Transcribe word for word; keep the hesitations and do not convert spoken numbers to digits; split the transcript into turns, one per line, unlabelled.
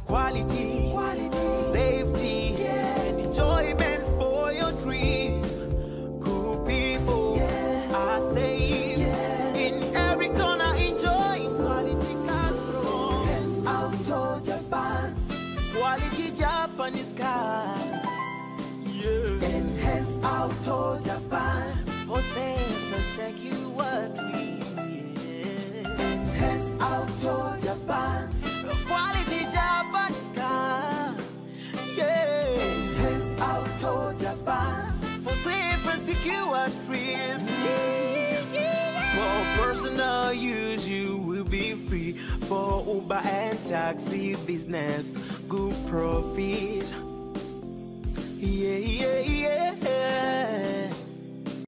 quality, quality, safety, yeah, and enjoyment for your dream. Cool people, yeah, are safe, yeah, in every corner enjoying quality cars from Yes Auto Japan. Quality Japanese car, yeah, in Yes Auto Japan. For safe and secure dream, yeah, in Yes Auto Japan. Quality Japanese car, yeah, in Yes Auto Japan. For safe and secure trips, yeah, yeah. For personal use you will be free. For Uber and taxi business, good profit. Yeah, yeah, yeah.